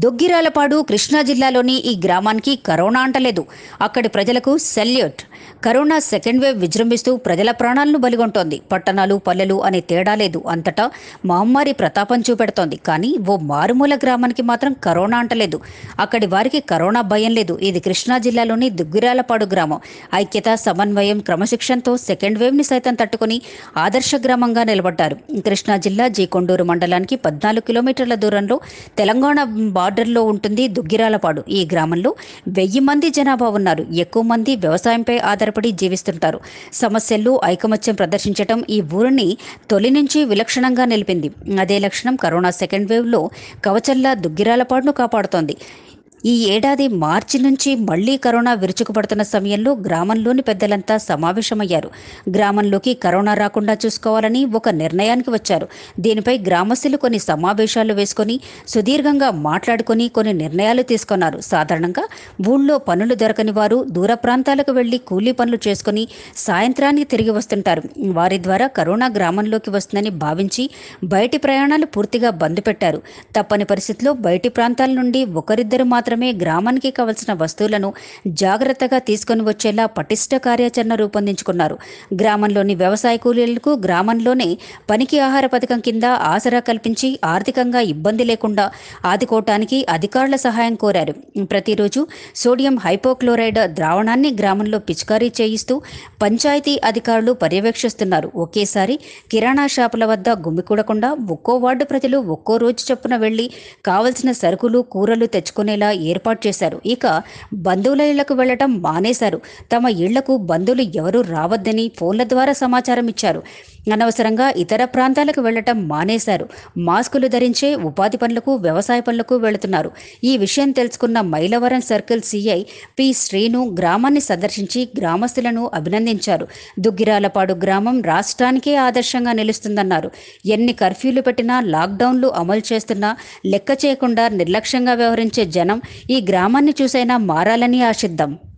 దుగ్గిరాలపాడు కృష్ణా జిల్లాలోని ఈ గ్రామానికి కరోనా అంటలేదు. అక్కడి ప్రజలకు సెల్యూట్. కరోనా సెకండ్ వేవ్ విజృంభిస్తూ ప్రజల ప్రాణాలను బలిగొంటోంది. పట్టణాలు పల్లెలు అనే తేడా లేదు, అంతటా మహమ్మారి ప్రతాపం చూపెడుతోంది. కానీ ఓ మారుమూల గ్రామానికి మాత్రం కరోనా అంటలేదు. అక్కడి వారికి కరోనా భయం లేదు. ఇది కృష్ణా జిల్లాలోని దుగ్గిరాలపాడు గ్రామం. ఐక్యత, సమన్వయం, క్రమశిక్షణతో సెకండ్ వేవ్ని సైతం తట్టుకుని ఆదర్శ గ్రామంగా నిలబడ్డారు. కృష్ణా జిల్లా జీకొండూరు మండలానికి 14 కిలోమీటర్ల దూరంలో తెలంగాణ బార్డర్లో ఉంటుంది దుగ్గిరాలపాడు. ఈ గ్రామంలో 1000 మంది జనాభా ఉన్నారు. ఎక్కువ మంది వ్యవసాయంపై ఆధారపడి జీవిస్తుంటారు. సమస్యల్లో ఐకమత్యం ప్రదర్శించటం ఈ ఊరిని తొలి నుంచి విలక్షణంగా నిలిపింది. అదే లక్షణం కరోనా సెకండ్ వేవ్లో కవచల్లా దుగ్గిరాలపాడును కాపాడుతోంది. ఈ ఏడాది మార్చి నుంచి మళ్లీ కరోనా విరుచుకుపడుతున్న సమయంలో గ్రామంలోని పెద్దలంతా సమావేశమయ్యారు. గ్రామంలోకి కరోనా రాకుండా చూసుకోవాలని ఒక నిర్ణయానికి వచ్చారు. దీనిపై గ్రామస్తులు కొన్ని సమావేశాలు వేసుకొని సుదీర్ఘంగా మాట్లాడుకొని కొన్ని నిర్ణయాలు తీసుకున్నారు. సాధారణంగా ఊళ్ళో పనులు దొరకని వారు దూర ప్రాంతాలకు వెళ్లి కూలీ పనులు చేసుకుని సాయంత్రానికి తిరిగి వస్తుంటారు. వారి ద్వారా కరోనా గ్రామంలోకి వస్తుందని భావించి బయటి ప్రయాణాలు పూర్తిగా బంద్ పెట్టారు. తప్పని పరిస్థితిలో బయటి ప్రాంతాల నుండి ఒకరిద్దరు మాత్రమే గ్రామానికి కావలసిన వస్తువులను జాగ్రత్తగా తీసుకొని వచ్చేలా పటిష్ట కార్యాచరణ రూపొందించుకున్నారు. గ్రామంలోని వ్యవసాయ కూలీలకు గ్రామంలోనే పనికి ఆహార పథకం కింద ఆసరా కల్పించి ఆర్థికంగా ఇబ్బంది లేకుండా ఆదుకోవటానికి అధికారుల సహాయం కోరారు. ప్రతిరోజు సోడియం హైపోక్లోరైడ్ ద్రావణాన్ని గ్రామంలో పిచికారీ చేయిస్తూ పంచాయతీ అధికారులు పర్యవేక్షిస్తున్నారు. ఒకేసారి కిరాణా షాపుల వద్ద గుమికూడకుండా ఒక్కో వార్డు ప్రజలు ఒక్కో రోజు చొప్పున వెళ్లి కావలసిన సరుకులు, కూరలు తెచ్చుకునేలా ఏర్పాటు చేశారు. ఇక బంధువుల ఇళ్లకు వెళ్లటం మానేశారు. తమ ఇళ్లకు బంధువులు ఎవరూ రావద్దని ఫోన్ల ద్వారా సమాచారం ఇచ్చారు. అనవసరంగా ఇతర ప్రాంతాలకు వెళ్లటం మానేశారు. మాస్కులు ధరించే ఉపాధి పనులకు, వ్యవసాయ పనులకు వెళుతున్నారు. ఈ విషయం తెలుసుకున్న Mylavaram circle CI P Srinu గ్రామాన్ని సందర్శించి గ్రామస్తులను అభినందించారు. దుగ్గిరాలపాడు గ్రామం రాష్ట్రానికే ఆదర్శంగా నిలుస్తుందన్నారు. ఎన్ని కర్ఫ్యూలు పెట్టినా, లాక్డౌన్లు అమలు చేస్తున్నా లెక్క చేయకుండా నిర్లక్ష్యంగా వ్యవహరించే జనం ఈ గ్రామాన్ని చూసైనా మారాలని ఆశిద్దాం.